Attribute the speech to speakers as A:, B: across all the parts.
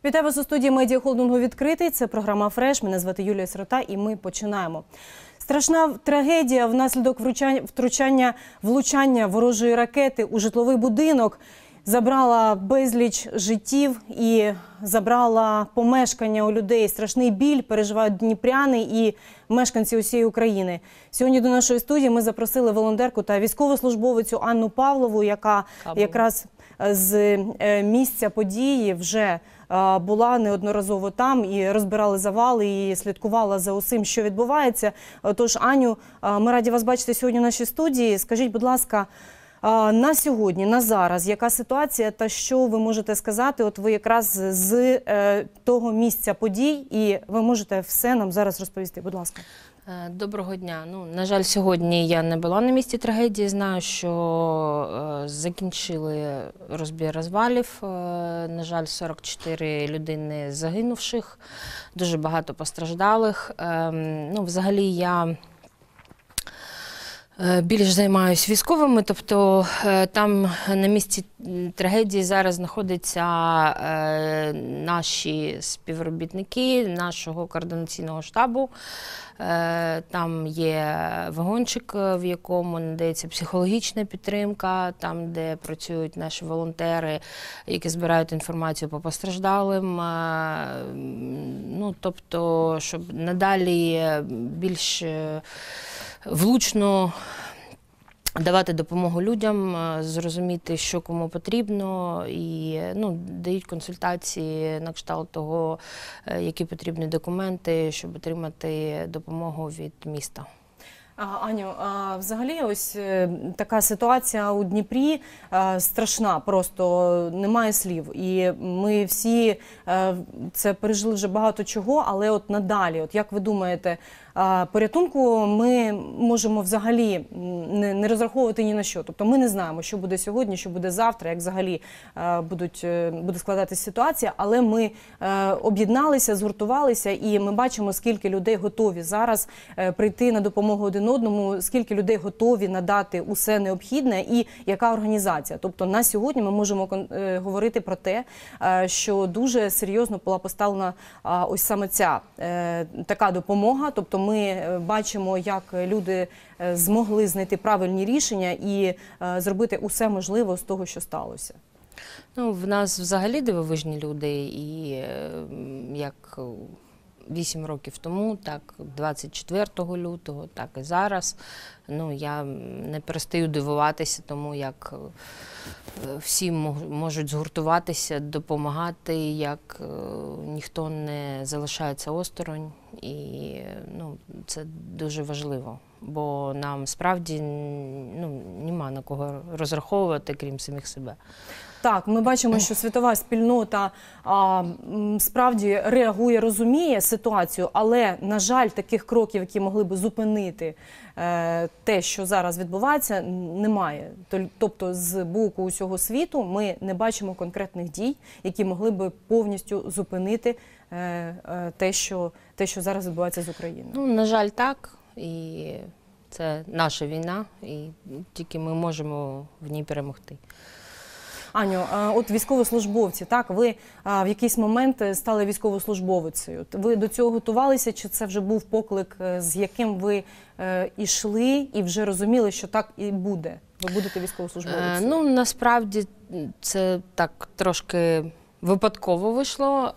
A: Вітаю вас у студії медіахолдингу «Відкритий». Це програма «Фреш». Мене звати Юлія Сирота і ми починаємо. Страшна трагедія внаслідок влучання ворожої ракети у житловий будинок забрала безліч життів і забрала помешкання у людей. Страшний біль переживають дніпряни і мешканці усієї України. Сьогодні до нашої студії ми запросили волонтерку та військовослужбовицю Анну Павлову, яка якраз з місця події вже була неодноразово там і розбирали завали, і слідкувала за усім, що відбувається. Тож, Аню, ми раді вас бачити сьогодні в нашій студії. Скажіть, будь ласка, на сьогодні, на зараз, яка ситуація та що ви можете сказати? От ви якраз з того місця подій, і ви можете все нам зараз розповісти. Будь ласка.
B: Доброго дня. На жаль, сьогодні я не була на місці трагедії. Знаю, що закінчили розбір розвалів. На жаль, 44 людини загинувших, дуже багато постраждалих. Взагалі я більш займаюся військовими, тобто там на місці трагедії зараз знаходяться наші співробітники нашого координаційного штабу. Там є вагончик, в якому надається психологічна підтримка, там, де працюють наші волонтери, які збирають інформацію по постраждалим. Тобто, щоб надалі більш влучно давати допомогу людям, зрозуміти, що кому потрібно, і дають консультації на кшталт того, які потрібні документи, щоб отримати допомогу від міста.
A: Аню, взагалі ось така ситуація у Дніпрі страшна, просто немає слів. І ми всі це пережили вже багато чого, але от надалі, от як ви думаєте, порятунку ми можемо взагалі не розраховувати ні на що. Тобто ми не знаємо, що буде сьогодні, що буде завтра, як взагалі буде складатися ситуація, але ми об'єдналися, згуртувалися, і ми бачимо, скільки людей готові зараз прийти на допомогу один одному, скільки людей готові надати усе необхідне і яка організація. Тобто на сьогодні ми можемо говорити про те, що дуже серйозно була поставлена ось саме ця така допомога. Тобто ми бачимо, як люди змогли знайти правильні рішення і зробити усе можливе з того, що сталося.
B: В нас взагалі дивовижні люди, і як 8 років тому, так 24 лютого, так і зараз. Я не перестаю дивуватися тому, як всі можуть згуртуватися, допомагати, як ніхто не залишається осторонь. І це дуже важливо, бо нам справді нема на кого розраховувати, крім самих себе.
A: Так, ми бачимо, що світова спільнота справді реагує, розуміє ситуацію, але, на жаль, таких кроків, які могли б зупинити те, що зараз відбувається, немає. Тобто з боку усього світу ми не бачимо конкретних дій, які могли б повністю зупинити те, що зараз відбувається з Україною.
B: На жаль, так. І це наша війна, і тільки ми можемо в ній перемогти.
A: Аню, от військовослужбовці, так, ви в якийсь момент стали військовослужбовицею. Ви до цього готувалися, чи це вже був поклик, з яким ви йшли і вже розуміли, що так і буде? Ви будете військовослужбовицею?
B: Насправді це так трошки випадково вийшло.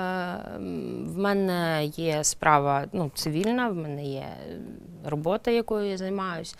B: В мене є справа цивільна, в мене є робота, якою я займаюся.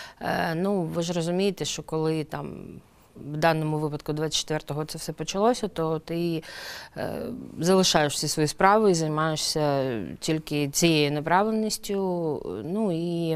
B: Ви ж розумієте, що коли там в даному випадку 24-го це все почалося, то ти залишаєш всі свої справи і займаєшся тільки цією направленістю. І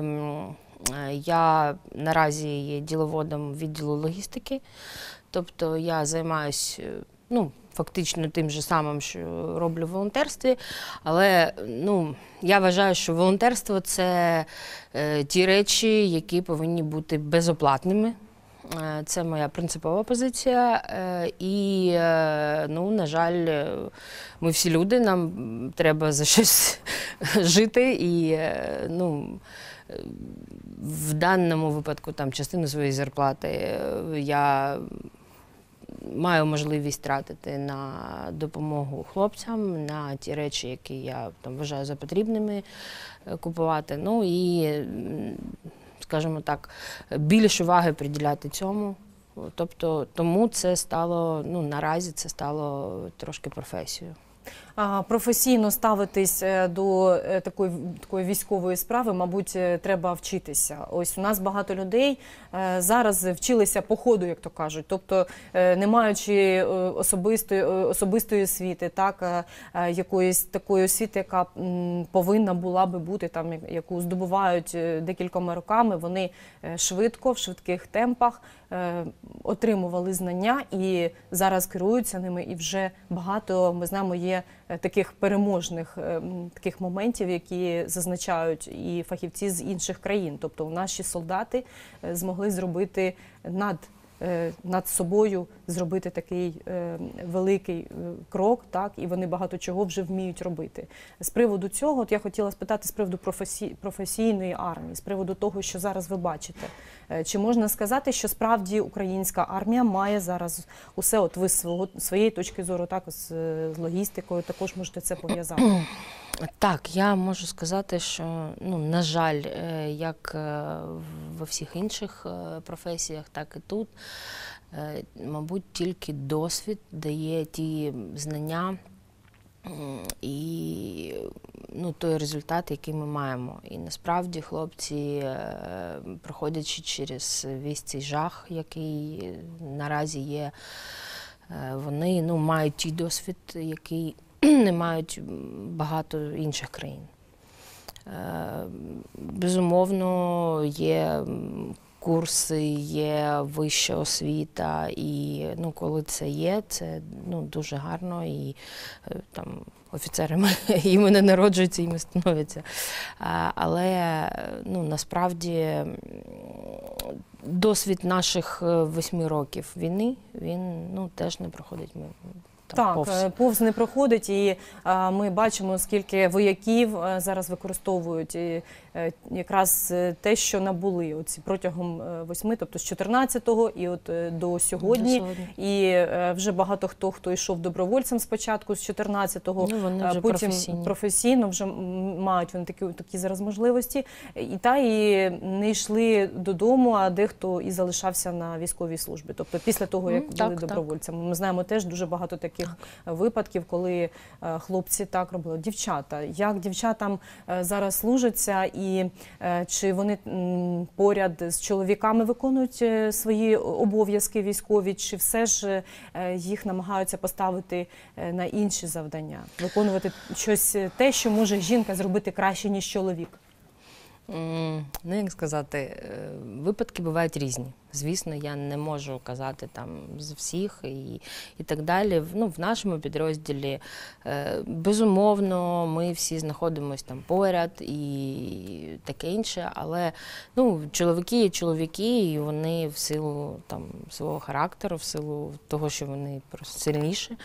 B: я наразі є діловодом відділу логістики, тобто я займаюся фактично тим же самим, що роблю в волонтерстві, але я вважаю, що волонтерство – це ті речі, які повинні бути безоплатними. Це моя принципова позиція, і, на жаль, ми всі люди, нам треба за щось жити, і, в даному випадку частину своєї зарплати я маю можливість тратити на допомогу хлопцям, на ті речі, які я там вважаю за потрібними купувати. Ну і, скажімо так, більше уваги приділяти цьому. Тобто, тому це стало, ну, наразі це стало трошки професією.
A: Професійно ставитись до такої військової справи, мабуть, треба вчитися. Ось у нас багато людей зараз вчилися по ходу, як то кажуть. Тобто, не маючи особистої освіти, так, якоїсь такої освіти, яка повинна була би бути, там, яку здобувають декількома роками, вони швидко, в швидких темпах отримували знання і зараз керуються ними. І вже багато, ми знаємо, є таких переможних таких моментів, які зазначають і фахівці з інших країн. Тобто наші солдати змогли зробити над собою, зробити такий великий крок, так, і вони багато чого вже вміють робити. З приводу цього, от я хотіла спитати з приводу професійної армії, з приводу того, що зараз ви бачите. Чи можна сказати, що справді українська армія має зараз усе, от ви з своєї точки зору, так, з логістикою також можете це пов'язати?
B: Так, я можу сказати, що, ну, на жаль, як во всіх інших професіях, так і тут, мабуть, тільки досвід дає ті знання і, ну, той результат, який ми маємо. І насправді хлопці, проходячи через весь цей жах, який наразі є, вони, ну, мають той досвід, який не мають багато інших країн. Безумовно, є курси, є вища освіта, і, ну, коли це є, це, ну, дуже гарно, і там офіцерами іми не народжуються, іми становляться. Але, ну, насправді досвід наших 8 років війни, він, ну, теж не проходить
A: Так, повз не проходить, і ми бачимо, скільки вояків зараз використовують якраз те, що набули оці протягом 8, тобто з 14-го і от до сьогодні. І вже багато хто йшов добровольцем спочатку з 14-го,
B: ну,
A: потім професійно вже мають вони такі зараз можливості. І не йшли додому, а дехто і залишався на військовій службі. Тобто після того, як були добровольцями. Ми знаємо теж дуже багато таких випадків, коли хлопці так робили. Дівчата, як дівчатам зараз служаться, і чи вони поряд з чоловіками виконують свої обов'язки військові, чи все ж їх намагаються поставити на інші завдання, виконувати щось те, що може жінка зробити краще, ніж чоловік?
B: Ну, як сказати, випадки бувають різні. Звісно, я не можу казати там з всіх і так далі. Ну, в нашому підрозділі, безумовно, ми всі знаходимося там поряд і таке інше, але, ну, чоловіки є чоловіки, і вони в силу там свого характеру, в силу того, що вони просто сильніші,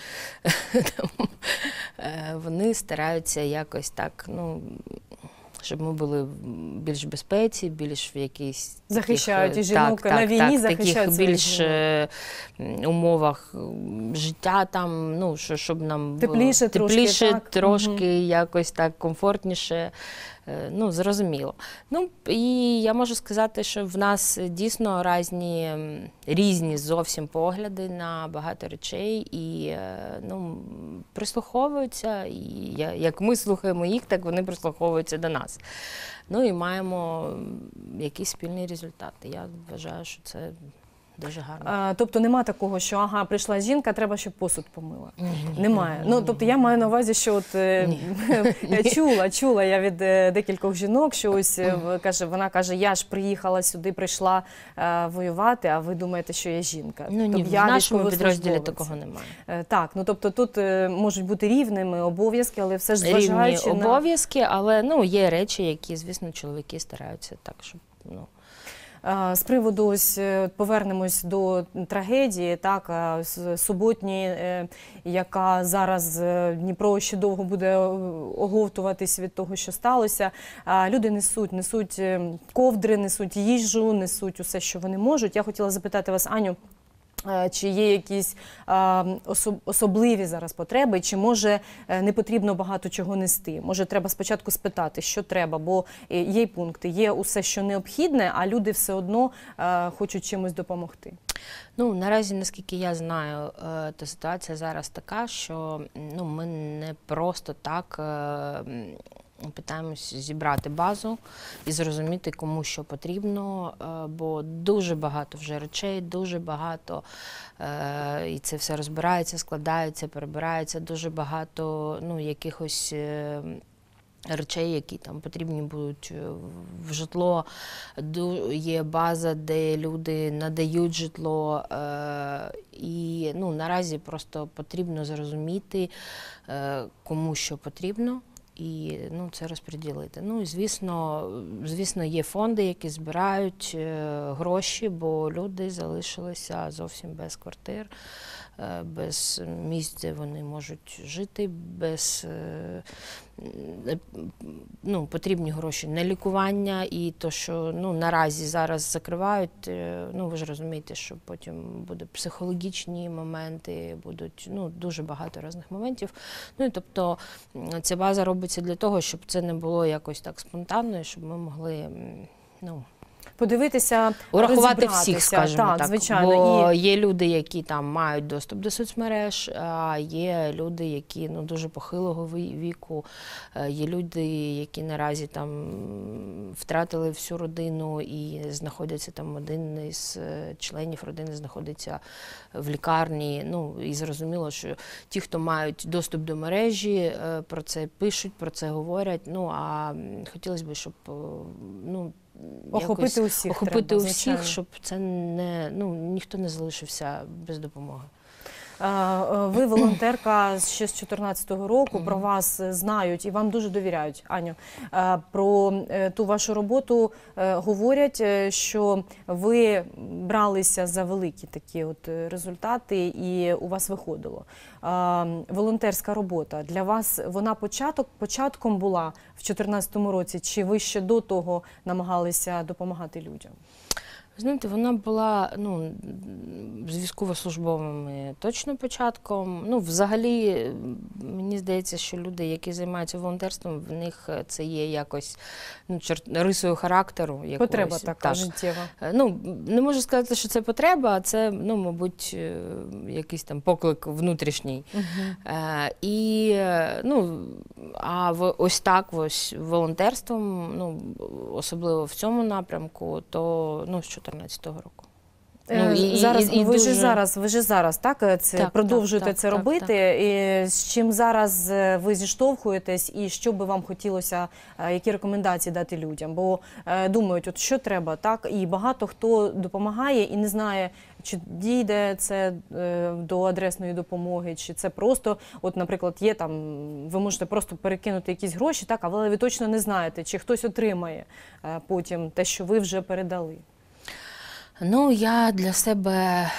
B: вони стараються якось так, ну, щоб ми були більш в безпеці, більш в якійсь
A: захищають і жінок на війні, захищають
B: таких більш умовах життя там, ну, щоб нам
A: тепліше
B: трошки якось так комфортніше. Ну, зрозуміло. Ну, і я можу сказати, що в нас дійсно різні зовсім погляди на багато речей, і, ну, прислуховуються, і як ми слухаємо їх, так вони прислуховуються до нас. Ну, і маємо якісь спільні результати. Я вважаю, що це дуже гарно.
A: Тобто нема такого, що ага, прийшла жінка, треба, щоб посуд помила. Немає. Ну, тобто я маю на увазі, що от чула я від декількох жінок, що ось вона каже, я ж приїхала сюди, прийшла воювати, а ви думаєте, що я жінка.
B: Ну ні, в нашому підрозділі такого немає.
A: Так, ну тобто тут можуть бути рівними обов'язки, але все ж зважаючи
B: рівні обов'язки, але, ну, є речі, які, звісно, чоловіки стараються так, щоб, ну.
A: З приводу, ось повернемось до трагедії, так, суботній, яка зараз Дніпро ще довго буде оговтуватись від того, що сталося. Люди несуть ковдри, несуть їжу, несуть усе, що вони можуть. Я хотіла запитати вас, Аню, Чи є якісь особливі зараз потреби, чи може не потрібно багато чого нести? Може треба спочатку спитати, що треба, бо є й пункти, є усе, що необхідне, а люди все одно хочуть чимось допомогти.
B: Ну, наразі, наскільки я знаю, то ситуація зараз така, що ми не просто так питаємось зібрати базу і зрозуміти, кому що потрібно, бо дуже багато вже речей, дуже багато, і це все розбирається, складається, перебирається, дуже багато якихось речей, які там потрібні будуть в житло. Є база, де люди надають житло, і наразі просто потрібно зрозуміти, кому що потрібно, і це розподілити. І звісно, є фонди, які збирають гроші, бо люди залишилися зовсім без квартир, без місць, де вони можуть жити, без потрібні гроші на лікування, і то, що наразі зараз закривають, ви ж розумієте, що потім будуть психологічні моменти, будуть дуже багато різних моментів. І тобто ця база робиться для того, щоб це не було якось так спонтанно, і щоб ми могли
A: подивитися,
B: урахувати всіх, скажімо так.
A: Звичайно.
B: Бо є люди, які там мають доступ до соцмереж, а є люди, які дуже похилого віку, є люди, які наразі там втратили всю родину і знаходяться там, один із членів родини знаходиться в лікарні. І зрозуміло, що ті, хто мають доступ до мережі, про це пишуть, про це говорять. А хотілося б, щоб
A: охопити усіх,
B: щоб це ніхто не залишився без допомоги.
A: Ви волонтерка ще з 2014 року, про вас знають і вам дуже довіряють, Аню. Про ту вашу роботу говорять, що ви бралися за великі такі результати і у вас виходило. Волонтерська робота для вас, вона початком була в 2014 році, чи ви ще до того намагалися допомагати людям?
B: Знаєте, вона була з військовослужбовими точно початком. Взагалі, мені здається, що люди, які займаються волонтерством, в них це є якось рисою характеру.
A: Потреба така життєва.
B: Не можу сказати, що це потреба, а це, мабуть, якийсь там поклик внутрішній. А ось так волонтерством, особливо в цьому напрямку, то з 2014 року.
A: Ви ж зараз так, продовжуєте це робити. І з чим зараз ви зіштовхуєтесь і що би вам хотілося, які рекомендації дати людям? Бо думають, що треба, так? І багато хто допомагає і не знає, чи дійде це до адресної допомоги, чи це просто, наприклад, є там, ви можете просто перекинути якісь гроші, так, але ви точно не знаєте, чи хтось отримає потім те, що ви вже передали.
B: Я для себе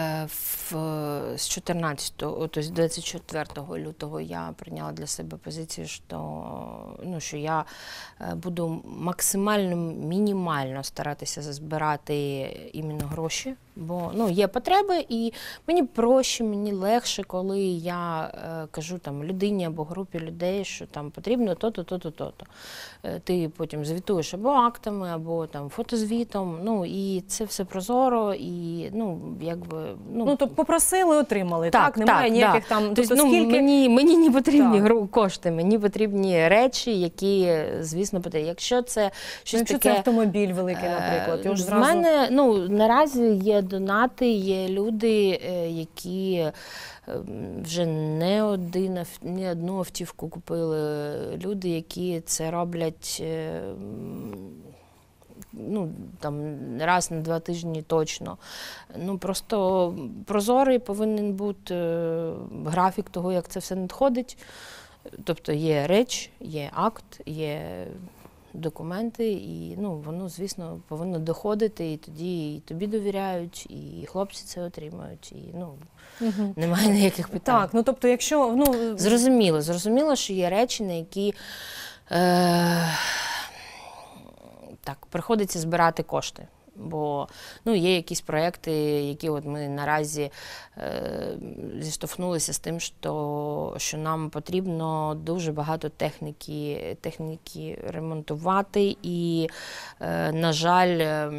B: з 24 лютого я прийняла для себе позицію, що я буду максимально, мінімально старатися збирати іменно гроші, бо є потреби, і мені проще, мені легше, коли я кажу там людині або групі людей, що там потрібно то-то, то-то, то-то. Ти потім звітуєш або актами, або там фотозвітом, і це все прозоро, і якби...
A: тобто попросили, отримали, так? Немає ніяких там...
B: Тобто, мені не потрібні кошти, мені потрібні речі, які, звісно, потрібні. Якщо це щось таке...
A: Якщо це автомобіль великий, наприклад.
B: В мене, наразі є донати, є люди, які вже не одну автівку купили, люди, які це роблять там раз на 2 тижні точно. Просто прозорий повинен бути графік того, як це все надходить. Тобто є реч, є акт, є документи, і воно, звісно, повинно доходити, і тоді і тобі довіряють, і хлопці це отримають, і немає ніяких питань.
A: Так, тобто якщо...
B: Зрозуміло, що є речі, на які приходиться збирати кошти. Бо є якісь проекти, які от ми наразі зіштовхнулися з тим, що нам потрібно дуже багато техніки ремонтувати. І, на жаль,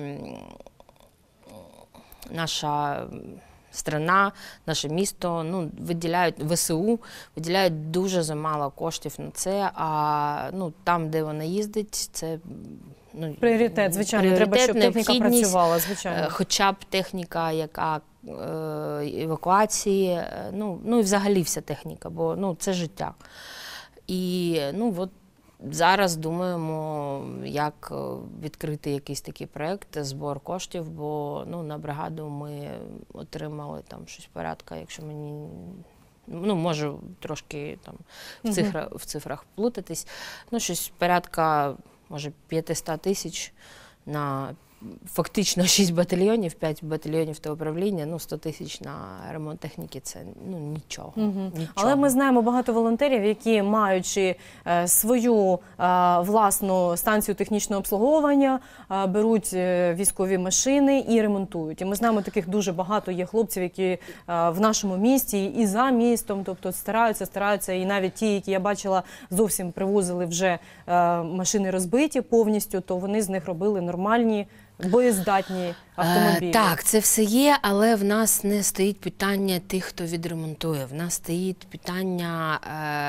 B: наша страна, наше місто, ВСУ виділяють дуже замало коштів на це, а там, де вона їздить, це
A: пріоритет, звичайно, треба, щоб техніка працювала, звичайно.
B: Хоча б техніка, яка евакуації, і взагалі вся техніка, бо це життя. І от зараз думаємо, як відкрити якийсь такий проєкт, збор коштів, бо на бригаду ми отримали там щось порядка, якщо мені, можу трошки там в цифрах плутатись, щось порядка, може, 500 тисяч на фактично 6 батальйонів, 5 батальйонів та управління, 100 тисяч на ремонт техніки – це нічого.
A: Але ми знаємо багато волонтерів, які, маючи свою власну станцію технічного обслуговування, беруть військові машини і ремонтують. І ми знаємо, таких дуже багато є хлопців, які в нашому місті і за містом, тобто стараються, і навіть ті, які я бачила, зовсім привозили вже машини розбиті повністю, то вони з них робили нормальні, боєздатні автомобілі.
B: Так, це все є, але в нас не стоїть питання тих, хто відремонтує. В нас стоїть питання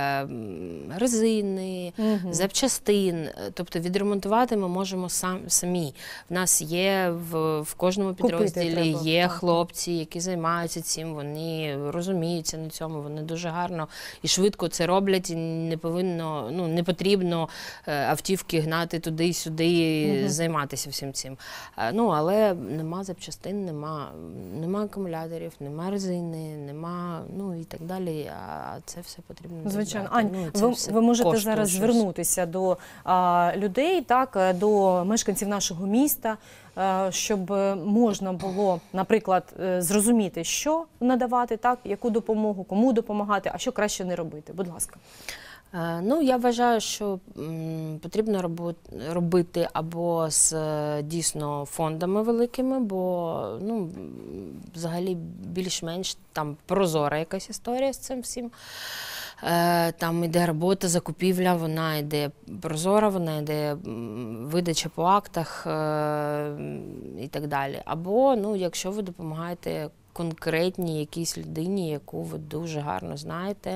B: резини, запчастин. Тобто відремонтувати ми можемо самі. В нас є в кожному підрозділі є хлопці, які займаються цим, вони розуміються на цьому, вони дуже гарно і швидко це роблять, і не потрібно автівки гнати туди і сюди, займатися всім цим. Але нема запчастин, нема акумуляторів, нема резини, нема, і так далі, а це все потрібно.
A: Звичайно. Ань, ви можете зараз звернутися до людей, так, до мешканців нашого міста, щоб можна було, наприклад, зрозуміти, що надавати, так, яку допомогу, кому допомагати, а що краще не робити. Будь ласка.
B: Я вважаю, що потрібно робити або з дійсно фондами великими, бо взагалі більш-менш там прозора якась історія з цим всім. Там йде робота, закупівля, вона йде прозора, вона йде видача по актах і так далі. Або, якщо ви допомагаєте конкретній якійсь людині, яку ви дуже гарно знаєте.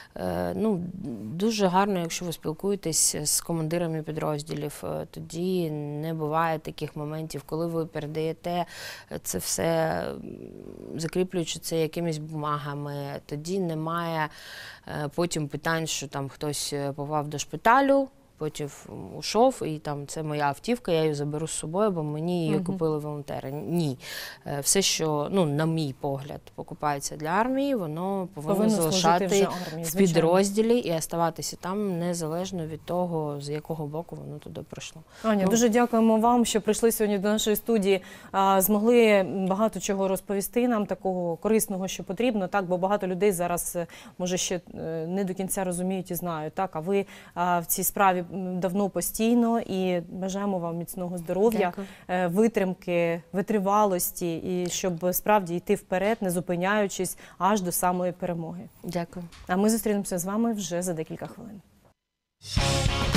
B: Дуже гарно, якщо ви спілкуєтесь з командирами підрозділів, тоді не буває таких моментів, коли ви передаєте це все, закріплюючи це якимись бумагами, тоді немає потім питань, що там хтось попав до шпиталю, потім ушов, і там це моя автівка, я її заберу з собою, бо мені її купили волонтери. Ні. Все, що, на мій погляд, покупається для армії, воно повинно залишати в підрозділі і оставатися там, незалежно від того, з якого боку воно туди прийшло.
A: Аня, дуже дякуємо вам, що прийшли сьогодні до нашої студії, змогли багато чого розповісти нам, такого корисного, що потрібно, так, бо багато людей зараз, може, ще не до кінця розуміють і знають, так, а ви в цій справі давно постійно, і бажаємо вам міцного здоров'я, витримки, витривалості, і щоб справді йти вперед, не зупиняючись аж до самої перемоги.
B: Дякую.
A: А ми зустрінемося з вами вже за декілька хвилин.